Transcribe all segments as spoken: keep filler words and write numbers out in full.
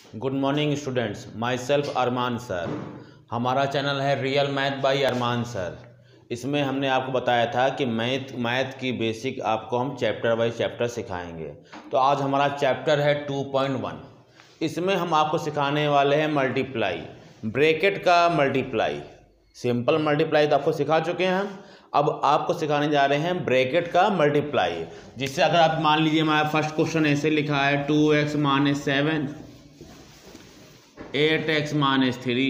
Good morning students, myself Arman sir. हमारा channel है real math by Arman sir. इसमें हमने आपको बताया था कि मैथ मैथ की बेसिक आपको हम चैप्टर बाई चैप्टर सिखाएंगे। तो आज हमारा चैप्टर है टू पॉइंट वन। इसमें हम आपको सिखाने वाले हैं मल्टीप्लाई, ब्रैकेट का मल्टीप्लाई। सिंपल मल्टीप्लाई तो आपको सिखा चुके हैं हम, अब आपको सिखाने जा रहे हैं ब्रैकेट का मल्टीप्लाई। जिससे अगर आप मान लीजिए हमारा फर्स्ट क्वेश्चन ऐसे लिखा है two x minus seven eight x minus three,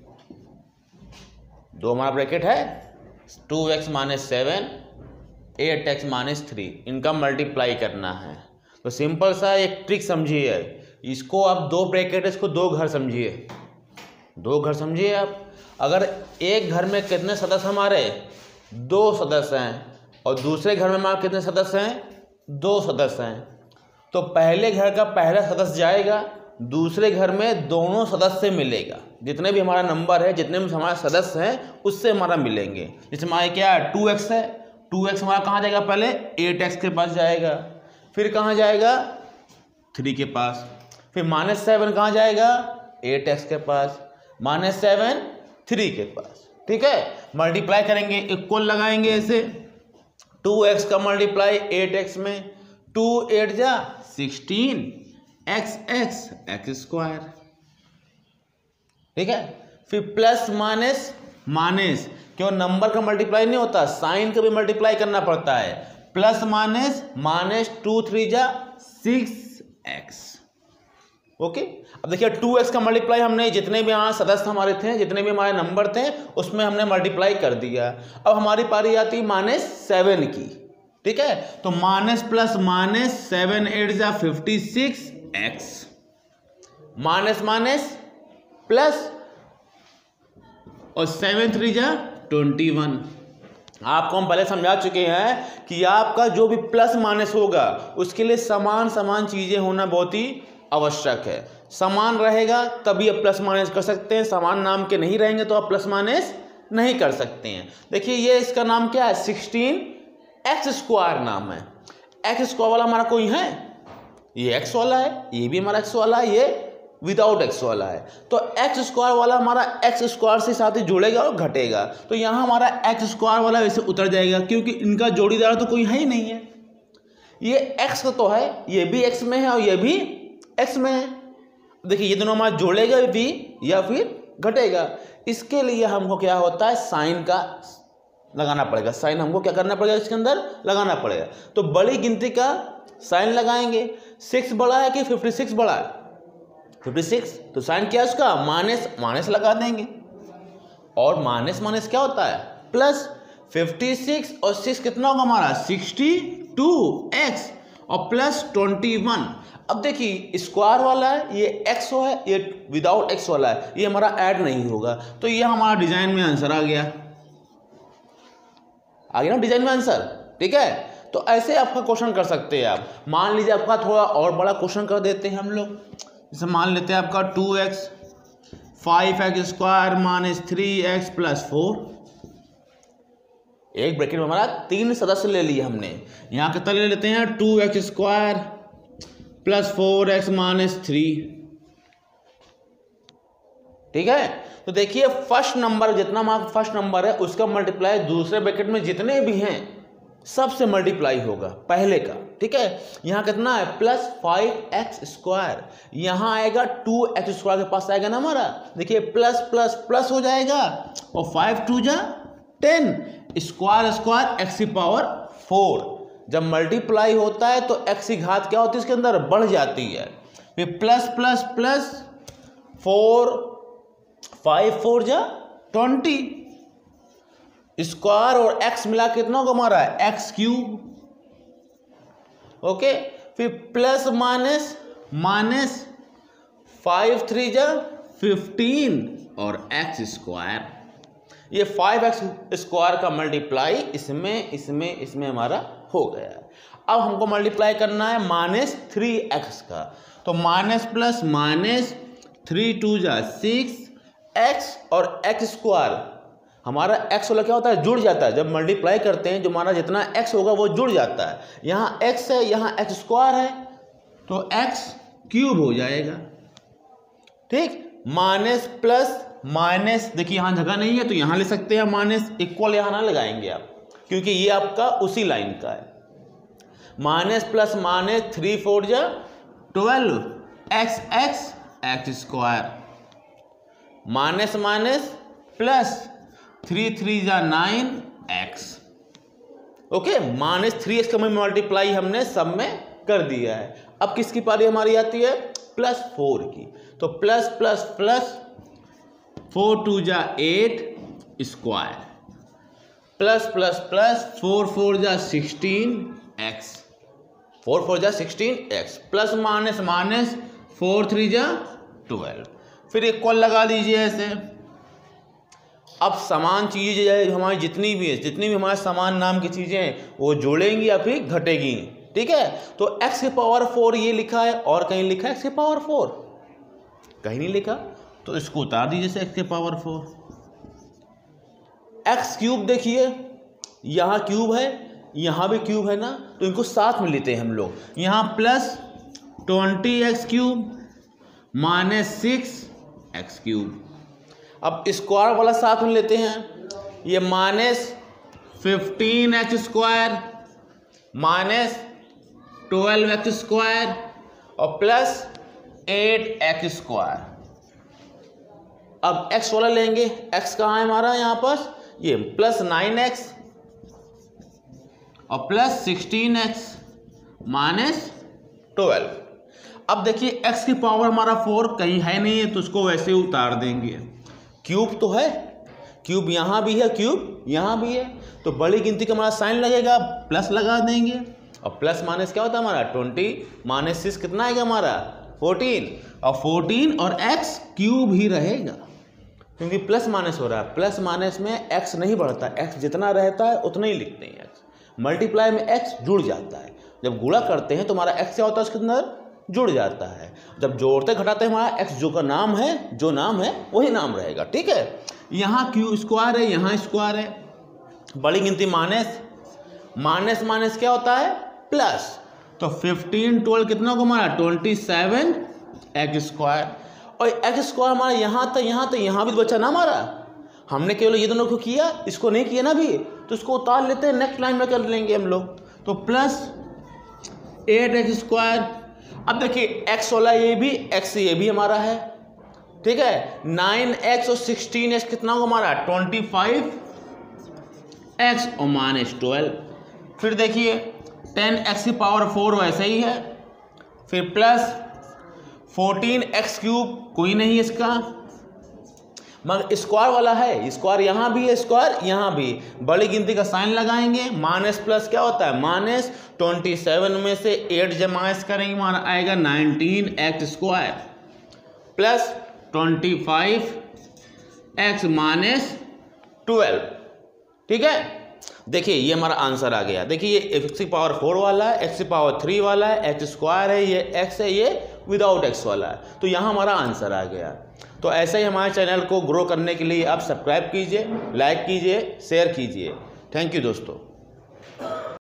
दो हमारा ब्रैकेट है two x minus seven eight x minus three, इनका मल्टीप्लाई करना है। तो सिंपल सा एक ट्रिक समझिए, इसको आप दो ब्रैकेट इसको दो घर समझिए, दो घर समझिए आप। अगर एक घर में कितने सदस्य हमारे दो सदस्य हैं और दूसरे घर में हमारे कितने सदस्य हैं दो सदस्य हैं, तो पहले घर का पहला सदस्य जाएगा, दूसरे घर में दोनों सदस्य मिलेगा। जितने भी हमारा नंबर है, जितने भी हमारे सदस्य हैं उससे हमारा मिलेंगे। जैसे हमारे क्या है टू एक्स है, टू एक्स हमारा कहाँ जाएगा, पहले एट एक्स के पास जाएगा, फिर कहाँ जाएगा थ्री के पास, फिर माइनस सेवन कहाँ जाएगा एट एक्स के पास, माइनस सेवन थ्री के पास। ठीक है, मल्टीप्लाई करेंगे, इक्वल लगाएंगे ऐसे। टू एक्स का मल्टीप्लाई एट एक्स में, टू एट जा sixteen x x x square. ठीक है, फिर प्लस माइनस माइनस, क्यों नंबर का मल्टीप्लाई नहीं होता, साइन का भी मल्टीप्लाई करना पड़ता है। Plus minus minus two three जा सिक्स एक्स। ओके, अब देखिए टू एक्स का मल्टीप्लाई हमने जितने भी यहाँ सदस्य हमारे थे, जितने भी हमारे नंबर थे उसमें हमने मल्टीप्लाई कर दिया। अब हमारी पारी आती माइनस सेवन की। ठीक है, तो minus plus minus seven eight जा fifty six x, minus minus plus और सेवन थ्री जा ट्वेंटी वन। आपको हम पहले समझा चुके हैं कि आपका जो भी प्लस माइनस होगा उसके लिए समान समान चीजें होना बहुत ही आवश्यक है। समान रहेगा तभी आप प्लस माइनस कर सकते हैं, समान नाम के नहीं रहेंगे तो आप प्लस माइनस नहीं कर सकते हैं। देखिए ये इसका नाम क्या है, सिक्सटीन एक्स स्क्वायर नाम है। एक्स स्क्वायर वाला हमारा कोई है, ये एक्स वाला है, ये भी हमारा एक्स वाला है, ये विदाउट एक्स वाला है। तो एक्स स्क्वायर वाला हमारा एक्स स्क्वायर से साथ ही जुड़ेगा और घटेगा, तो यहाँ हमारा एक्स स्क्वायर वाला वैसे उतर जाएगा क्योंकि इनका जोड़ीदार तो कोई है ही नहीं है। ये एक्स का तो है, ये भी एक्स में है और ये भी एक्स में है। देखिए ये दोनों हमारा जोड़ेगा भी या फिर घटेगा। इसके लिए हमको क्या होता है, साइन का लगाना पड़ेगा। साइन हमको क्या करना पड़ेगा, इसके अंदर लगाना पड़ेगा। तो बड़ी गिनती का साइन लगाएंगे। सिक्स बड़ा है कि फिफ्टी सिक्स बड़ा है, फिफ्टी सिक्स, तो साइन क्या है उसका, माइनस माइनस लगा देंगे। और माइनस माइनस क्या होता है, प्लस। फिफ्टी सिक्स और सिक्स कितना होगा हमारा, सिक्सटी टू एक्स और प्लस ट्वेंटी वन। अब देखिए स्क्वायर वाला है, ये एक्स है, ये विदाउट एक्स वाला है, ये हमारा ऐड नहीं होगा। तो ये हमारा डिजाइन में आंसर आ गया, आ गया ना डिजाइन में आंसर। ठीक है, तो ऐसे आपका क्वेश्चन कर सकते हैं आप। मान लीजिए आपका थोड़ा और बड़ा क्वेश्चन कर देते हैं हम लोग। जैसे मान लेते हैं आपका two x five x square minus three x plus four. एक ब्रैकेट में हमारा तीन सदस्य ले लिए हमने। यहाँ कितना ले लेते हैं, two x square plus four x minus three. ठीक है, तो देखिए फर्स्ट नंबर जितना हमारा फर्स्ट नंबर है उसका मल्टीप्लाई दूसरे ब्रैकेट में जितने भी हैं सबसे मल्टीप्लाई होगा पहले का। ठीक है, यहाँ कितना है, प्लस फाइव एक्स स्क्वायर, यहाँ आएगा टू एक्स स्क्वायर के पास आएगा ना हमारा। देखिए प्लस प्लस प्लस हो जाएगा और फाइव टू जा टेन, स्क्वायर स्क्वायर एक्स की पावर फोर। जब मल्टीप्लाई होता है तो एक्स की घात क्या होती है, इसके अंदर बढ़ जाती है। फिर plus plus plus four, five four जा ट्वेंटी, स्क्वायर और एक्स मिला कितना होगा हमारा, एक्स क्यूब। ओके, फिर plus minus minus five three जा फिफ्टीन और एक्स स्क्वायर। ये फाइव एक्स स्क्वायर का मल्टीप्लाई इसमें इसमें इसमें हमारा हो गया। अब हमको मल्टीप्लाई करना है माइनस थ्री एक्स का, तो minus plus minus three two जा सिक्स एक्स और एक्स स्क्वायर। हमारा एक्स वाला क्या होता है, जुड़ जाता है। जब मल्टीप्लाई करते हैं जो हमारा जितना एक्स होगा वो जुड़ जाता है। यहाँ एक्स है, यहाँ एक्स स्क्वायर है, तो एक्स क्यूब हो जाएगा। ठीक। माइनस प्लस माइनस, देखिए यहाँ जगह नहीं है तो यहाँ ले सकते हैं माइनस, इक्वल यहाँ ना लगाएंगे आप क्योंकि ये आपका उसी लाइन का है। Minus plus minus, three four जा twelve, x x x square, minus minus plus, three three जा nine x. Okay, minus three x का मल्टीप्लाई हमने सब में कर दिया है। अब किसकी पारी हमारी आती है? प्लस फोर की। तो plus plus plus, four two जा eight square, plus plus plus, four four जा सिक्सटीन एक्स, फोर फोर जा sixteen x, plus minus minus, four three जा ट्वेल्व। फिर इक्वल लगा दीजिए ऐसे। अब समान चीज़ें हमारी जितनी भी है, जितनी भी हमारे समान नाम की चीज़ें हैं वो जोड़ेंगी या फिर घटेगी, ठीक है। तो x की पावर फोर ये लिखा है और कहीं लिखा है x की पावर फोर, कहीं नहीं लिखा, तो इसको उतार दीजिए x की पावर फोर। एक्स क्यूब देखिए, यहाँ क्यूब है यहाँ भी क्यूब है ना, तो इनको साथ में लेते हैं हम लोग। यहाँ plus twenty x cube minus six x cube. अब स्क्वायर वाला साथ में लेते हैं, ये minus fifteen x square minus twelve x square और प्लस एट एक्स स्क्वायर। अब x वाला लेंगे, x कहाँ है हमारा यहाँ पास, ये प्लस नाइन एक्स और plus sixteen x minus twelve. अब देखिए x की पावर हमारा फोर कहीं है नहीं है तो उसको वैसे ही उतार देंगे। क्यूब तो है, क्यूब यहाँ भी है, क्यूब यहाँ भी है, तो बड़ी गिनती का हमारा साइन लगेगा, प्लस लगा देंगे। और प्लस माइनस क्या होता है हमारा, ट्वेंटी माइनस सिक्स कितना आएगा हमारा, फोर्टीन, और फोर्टीन और x क्यूब ही रहेगा क्योंकि प्लस माइनस हो रहा है। प्लस माइनस में x नहीं बढ़ता, x जितना रहता है उतना ही लिखते हैं। x मल्टीप्लाई में x जुड़ जाता है, जब गुणा करते हैं तो हमारा x क्या होता है उसके अंदर जुड़ जाता है, जब जोड़ते घटाते हैं हमारा x जो का नाम है, जो नाम है वही नाम रहेगा, ठीक है। यहाँ क्यू स्क्वायर है, यहाँ स्क्वायर है, बड़ी गिनती माइनस, माइनस माइनस क्या होता है प्लस, तो फिफ्टीन ट्वेल्व कितना को हमारा ट्वेंटी सेवन एक्स स्क्वायर। और एक्स स्क्वायर हमारा यहाँ था यहाँ तो यहाँ भी बचा ना हमारा, हमने केवल ये दोनों को किया, इसको नहीं किया ना भी, तो इसको उतार लेते हैं, नेक्स्ट लाइन में कर लेंगे हम लोग। तो प्लस एट एक्स स्क्वायर। अब देखिए एक्स वाला ये भी, एक्स ये भी हमारा है, ठीक है। नाइन एक्स और सिक्सटीन एक्स कितना होगा हमारा ट्वेंटी फाइव एक्स और माइनस ट्वेल्व। फिर देखिए टेन एक्स की पावर फोर वैसे ही है, फिर प्लस फोर्टीन एक्स क्यूब, कोई नहीं इसका, मगर स्क्वायर वाला है, स्क्वायर यहाँ भी है, स्क्वायर यहाँ भी, बड़ी गिनती का साइन लगाएंगे। माइनस प्लस क्या होता है माइनस, ट्वेंटी सेवन में से एट जब माइनस करेंगे हमारा आएगा nineteen x square plus twenty five x minus twelve, ठीक है। देखिए ये हमारा आंसर आ गया। देखिए ये एक्स की पावर फोर वाला है, एक्स की पावर थ्री वाला है, एक्स स्क्वायर है, ये एक्स है, ये विदाउट एक्स वाला है, तो यहाँ हमारा आंसर आ गया। तो ऐसे ही हमारे चैनल को ग्रो करने के लिए आप सब्सक्राइब कीजिए, लाइक कीजिए, शेयर कीजिए। थैंक यू दोस्तों।